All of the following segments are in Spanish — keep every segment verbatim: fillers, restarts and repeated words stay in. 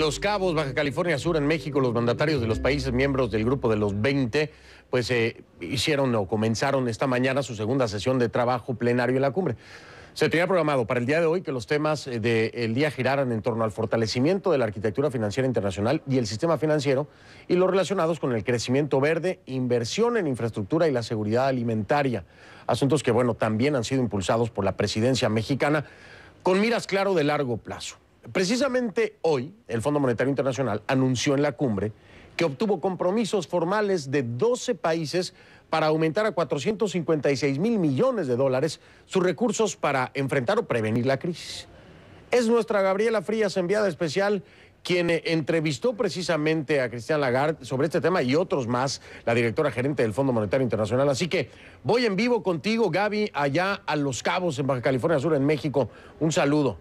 Los Cabos, Baja California Sur, en México, los mandatarios de los países miembros del grupo de los veinte, pues eh, hicieron o comenzaron esta mañana su segunda sesión de trabajo plenario en la cumbre. Se tenía programado para el día de hoy que los temas del día giraran en torno al fortalecimiento de la arquitectura financiera internacional y el sistema financiero y los relacionados con el crecimiento verde, inversión en infraestructura y la seguridad alimentaria. Asuntos que, bueno, también han sido impulsados por la presidencia mexicana con miras, claro, de largo plazo. Precisamente hoy, el Fondo Monetario Internacional anunció en la cumbre que obtuvo compromisos formales de doce países para aumentar a cuatrocientos cincuenta y seis mil millones de dólares sus recursos para enfrentar o prevenir la crisis. Es nuestra Gabriela Frías, enviada especial, quien eh, entrevistó precisamente a Christine Lagarde sobre este tema y otros más, la directora gerente del Fondo Monetario Internacional. Así que voy en vivo contigo, Gaby, allá a Los Cabos, en Baja California Sur, en México. Un saludo.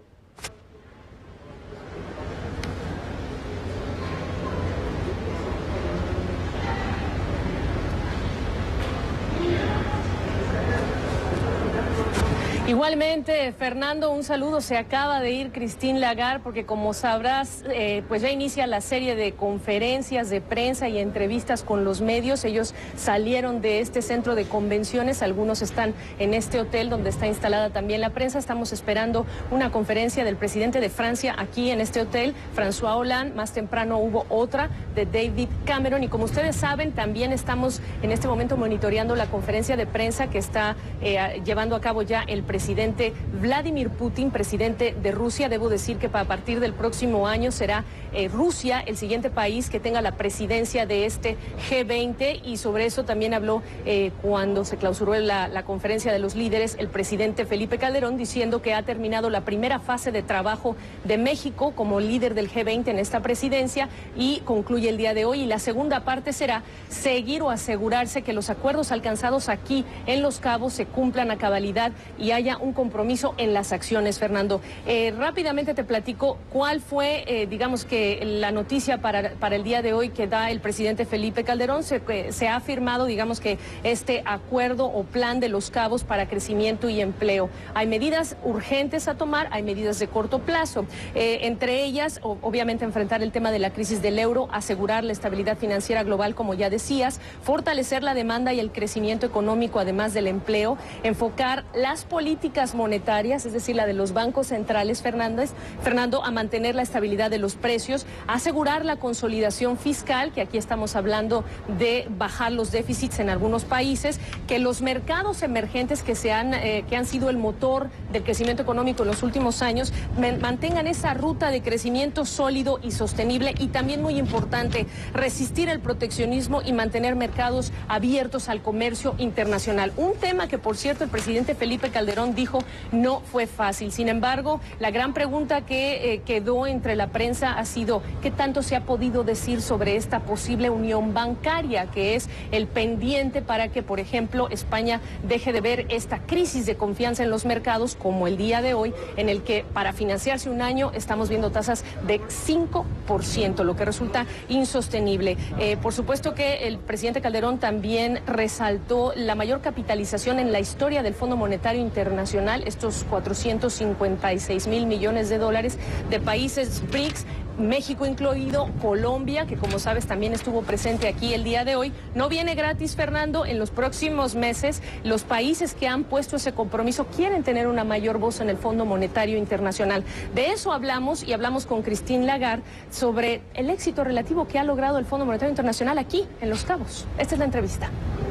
Igualmente, Fernando, un saludo. Se acaba de ir Christine Lagarde porque, como sabrás, eh, pues ya inicia la serie de conferencias de prensa y entrevistas con los medios. Ellos salieron de este centro de convenciones, algunos están en este hotel donde está instalada también la prensa. Estamos esperando una conferencia del presidente de Francia aquí en este hotel, François Hollande. Más temprano hubo otra de David Cameron y, como ustedes saben, también estamos en este momento monitoreando la conferencia de prensa que está eh, llevando a cabo ya el presidente presidente Vladimir Putin, presidente de Rusia. Debo decir que a partir del próximo año será eh, Rusia el siguiente país que tenga la presidencia de este G veinte, y sobre eso también habló eh, cuando se clausuró la, la conferencia de los líderes el presidente Felipe Calderón, diciendo que ha terminado la primera fase de trabajo de México como líder del G veinte en esta presidencia y concluye el día de hoy, y la segunda parte será seguir o asegurarse que los acuerdos alcanzados aquí en Los Cabos se cumplan a cabalidad y haya un compromiso en las acciones. Fernando, eh, rápidamente te platico cuál fue, eh, digamos que la noticia para, para el día de hoy que da el presidente Felipe Calderón. Se, eh, se ha firmado, digamos que este acuerdo o plan de Los Cabos para crecimiento y empleo. Hay medidas urgentes a tomar, hay medidas de corto plazo, eh, entre ellas, o, obviamente, enfrentar el tema de la crisis del euro, asegurar la estabilidad financiera global, como ya decías, fortalecer la demanda y el crecimiento económico, además del empleo, enfocar las políticas monetarias, es decir, la de los bancos centrales, Fernández, Fernando, a mantener la estabilidad de los precios, asegurar la consolidación fiscal, que aquí estamos hablando de bajar los déficits en algunos países, que los mercados emergentes que, se han, eh, que han sido el motor del crecimiento económico en los últimos años mantengan esa ruta de crecimiento sólido y sostenible, y también, muy importante, resistir el proteccionismo y mantener mercados abiertos al comercio internacional. Un tema que, por cierto, el presidente Felipe Calderón dijo no fue fácil. Sin embargo, la gran pregunta que eh, quedó entre la prensa ha sido ¿qué tanto se ha podido decir sobre esta posible unión bancaria, que es el pendiente para que, por ejemplo, España deje de ver esta crisis de confianza en los mercados, como el día de hoy, en el que para financiarse un año estamos viendo tasas de cinco por ciento, lo que resulta insostenible? Eh, por supuesto que el presidente Calderón también resaltó la mayor capitalización en la historia del Fondo Monetario Internacional, estos cuatrocientos cincuenta y seis mil millones de dólares de países B R I C S, México incluido, Colombia, que como sabes también estuvo presente aquí el día de hoy. No viene gratis, Fernando. En los próximos meses, los países que han puesto ese compromiso quieren tener una mayor voz en el Fondo Monetario Internacional. De eso hablamos, y hablamos con Christine Lagarde sobre el éxito relativo que ha logrado el Fondo Monetario Internacional aquí en Los Cabos. Esta es la entrevista.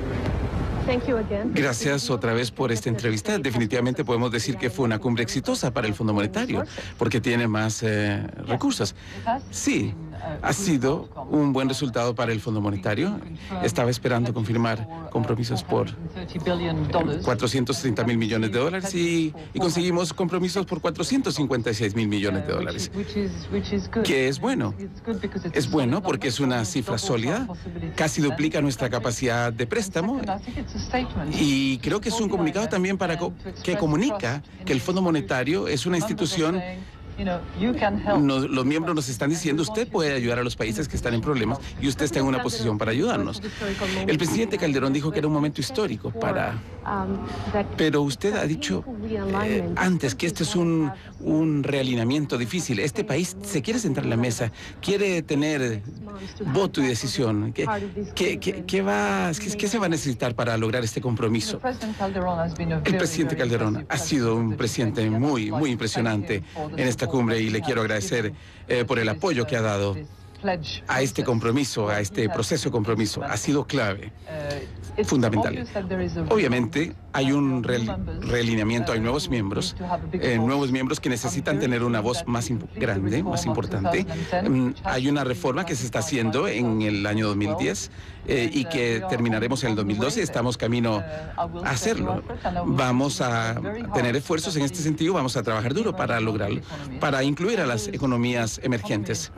Gracias otra vez por esta entrevista. Definitivamente podemos decir que fue una cumbre exitosa para el Fondo Monetario, porque tiene más eh, recursos. Sí, ha sido un buen resultado para el Fondo Monetario. Estaba esperando confirmar compromisos por cuatrocientos treinta mil millones de dólares y, y conseguimos compromisos por cuatrocientos cincuenta y seis mil millones de dólares, que es bueno. Es bueno porque es una cifra sólida, casi duplica nuestra capacidad de préstamo. Y creo que es un comunicado también para co que comunica que el Fondo Monetario es una institución. Nos, los miembros nos están diciendo, usted puede ayudar a los países que están en problemas y usted está en una posición para ayudarnos. El presidente Calderón dijo que era un momento histórico para Pero usted ha dicho eh, antes que este es un, un realineamiento difícil. Este país se quiere sentar en la mesa, quiere tener voto y decisión. ¿Qué, qué, qué, qué va, qué, qué se va a necesitar para lograr este compromiso? El presidente Calderón ha sido un presidente muy, muy impresionante en esta cumbre y le quiero agradecer eh, por el apoyo que ha dado a este compromiso, a este proceso de compromiso. Ha sido clave, fundamental. Obviamente hay un realineamiento, hay nuevos miembros, eh, nuevos miembros que necesitan tener una voz más grande, más importante. Um, hay una reforma que se está haciendo en el año dos mil diez eh, y que terminaremos en el dos mil doce. Estamos camino a hacerlo. Vamos a tener esfuerzos en este sentido, vamos a trabajar duro para lograrlo, para incluir a las economías emergentes,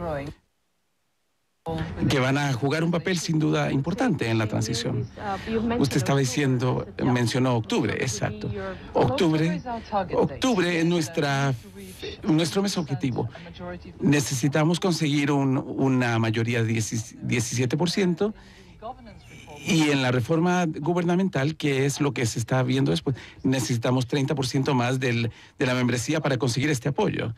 que van a jugar un papel sin duda importante en la transición. Usted estaba diciendo, mencionó octubre, exacto. Octubre, octubre es nuestra, nuestro mes objetivo. Necesitamos conseguir un, una mayoría de diecisiete por ciento y en la reforma gubernamental, que es lo que se está viendo después, necesitamos treinta por ciento más del, de la membresía para conseguir este apoyo.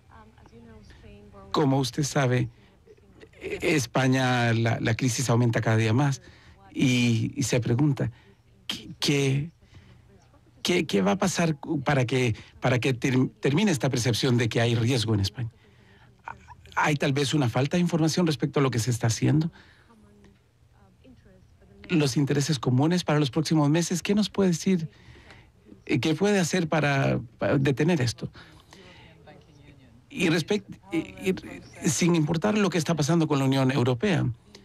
Como usted sabe, España, la, la crisis aumenta cada día más y, y se pregunta, ¿qué, qué, qué va a pasar para que, para que ter, termine esta percepción de que hay riesgo en España? ¿Hay tal vez una falta de información respecto a lo que se está haciendo? Los intereses comunes para los próximos meses, ¿qué nos puede decir? ¿Qué puede hacer para, para detener esto? Y, respect, y, y sin importar lo que está pasando con la Unión Europea,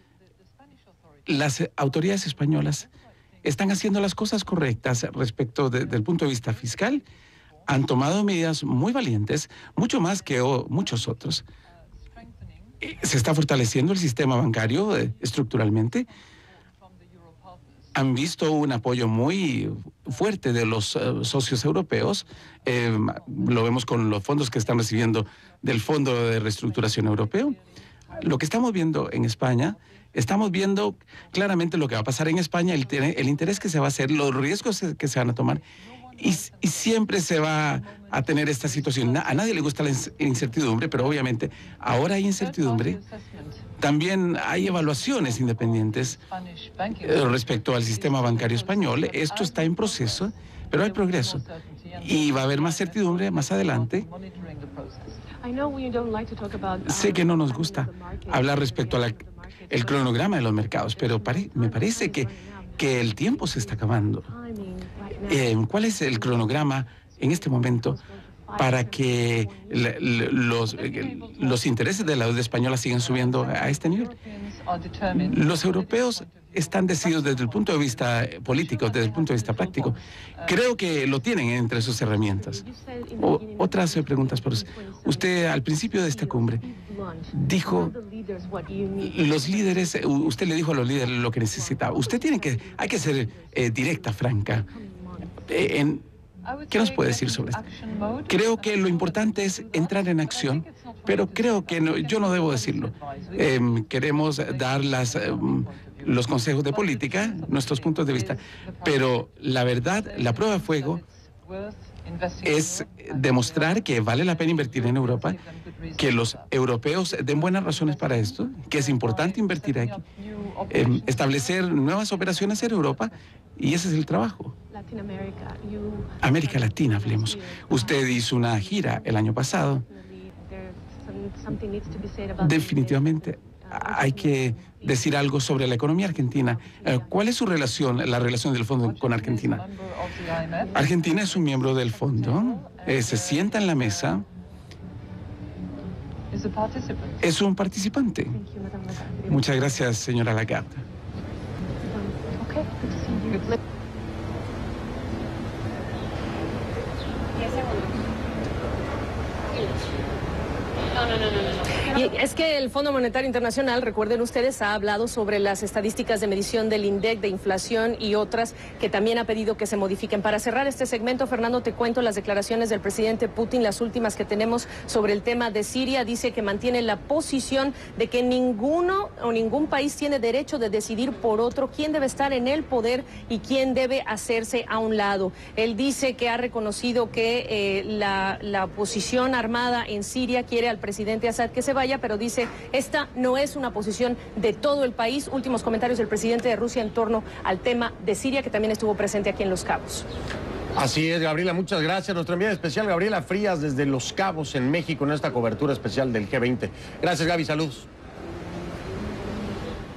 las autoridades españolas están haciendo las cosas correctas respecto de, del punto de vista fiscal. Han tomado medidas muy valientes, mucho más que o, muchos otros. Se está fortaleciendo el sistema bancario eh, estructuralmente. Han visto un apoyo muy fuerte de los uh, socios europeos. Eh, lo vemos con los fondos que están recibiendo del Fondo de Reestructuración Europeo. Lo que estamos viendo en España, estamos viendo claramente lo que va a pasar en España, el, el interés que se va a hacer, los riesgos que se van a tomar. Y, y siempre se va a tener esta situación. A nadie le gusta la incertidumbre, pero obviamente ahora hay incertidumbre. También hay evaluaciones independientes eh, respecto al sistema bancario español. Esto está en proceso, pero hay progreso. Y va a haber más certidumbre más adelante. Sé que no nos gusta hablar respecto al cronograma de los mercados, pero pare, me parece que, que el tiempo se está acabando. Eh, ¿Cuál es el cronograma en este momento para que la, los, los intereses de la deuda española sigan subiendo a este nivel? Los europeos están decididos desde el punto de vista político, desde el punto de vista práctico. Creo que lo tienen entre sus herramientas. O, otras preguntas por usted. Usted al principio de esta cumbre dijo, los líderes, usted le dijo a los líderes lo que necesitaba. Usted tiene que, hay que ser eh, directa, franca. Eh, en, ¿Qué nos puede decir sobre esto? Creo que lo importante es entrar en acción, pero creo que no, yo no debo decirlo. Eh, queremos dar las, eh, los consejos de política, nuestros puntos de vista, pero la verdad, la prueba de fuego es demostrar que vale la pena invertir en Europa, que los europeos den buenas razones para esto, que es importante invertir aquí, eh, establecer nuevas operaciones en Europa, y ese es el trabajo. América Latina, hablemos. Usted hizo una gira el año pasado. Definitivamente hay que decir algo sobre la economía argentina. ¿Cuál es su relación, la relación del fondo con Argentina? Argentina es un miembro del fondo, eh, se sienta en la mesa, es un participante. Muchas gracias, señora Lagarde. No, no, no, no, no. Y es que el Fondo Monetario Internacional, recuerden ustedes, ha hablado sobre las estadísticas de medición del INDEC, de inflación y otras que también ha pedido que se modifiquen. Para cerrar este segmento, Fernando, te cuento las declaraciones del presidente Putin, las últimas que tenemos sobre el tema de Siria. Dice que mantiene la posición de que ninguno o ningún país tiene derecho de decidir por otro quién debe estar en el poder y quién debe hacerse a un lado. Él dice que ha reconocido que eh, la, la oposición armada en Siria quiere al presidente Assad que se vaya, pero dice, esta no es una posición de todo el país. Últimos comentarios del presidente de Rusia en torno al tema de Siria, que también estuvo presente aquí en Los Cabos. Así es, Gabriela, muchas gracias. Nuestra enviada especial, Gabriela Frías, desde Los Cabos, en México, en esta cobertura especial del G veinte. Gracias, Gaby, saludos.